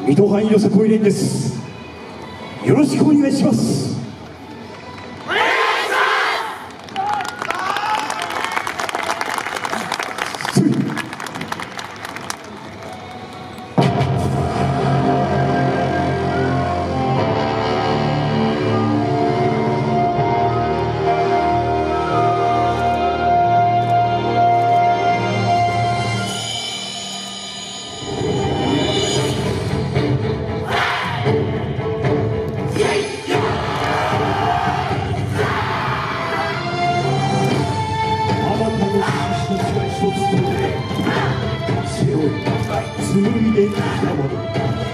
水戸藩寄せ小連です。よろしくお願いします。紡いできたもの、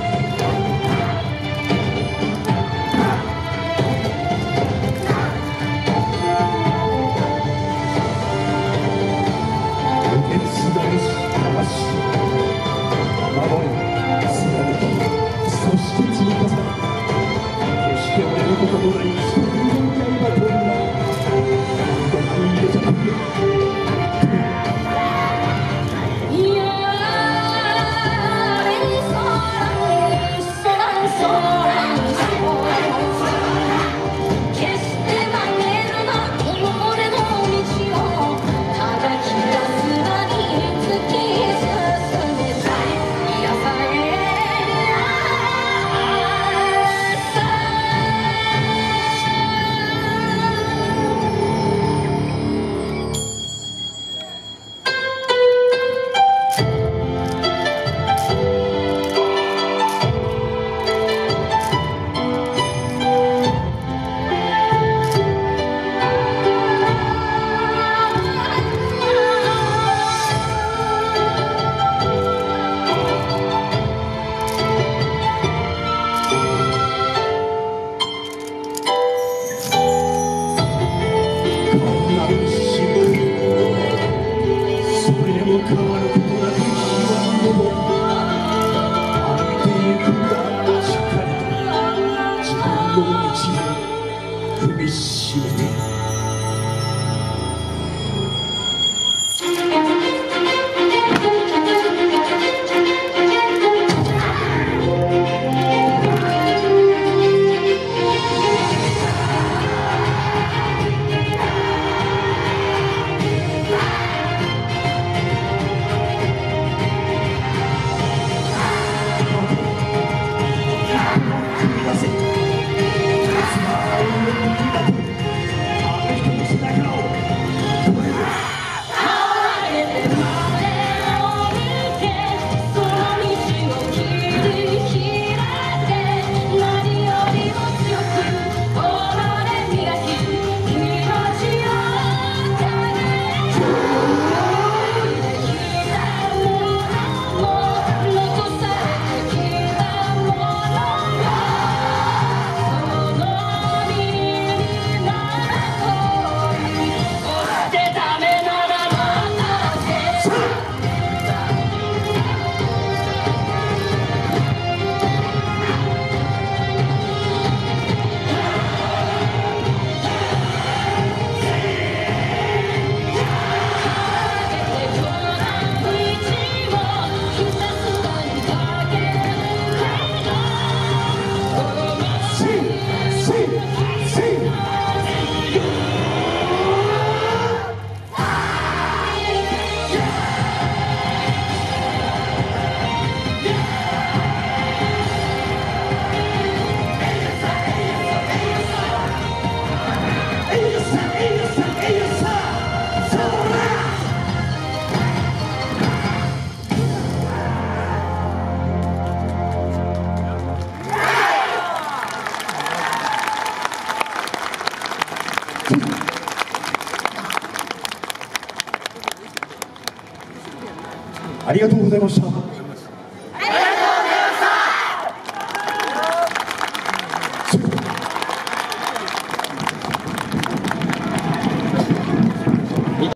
そして積み重ね、決して折れることのない一人の刃となる。どこに入れちゃったんだ。変わることなく希望を歩いてゆくんだ。しっかりと自分の道を踏みしめて。ありがとうございました。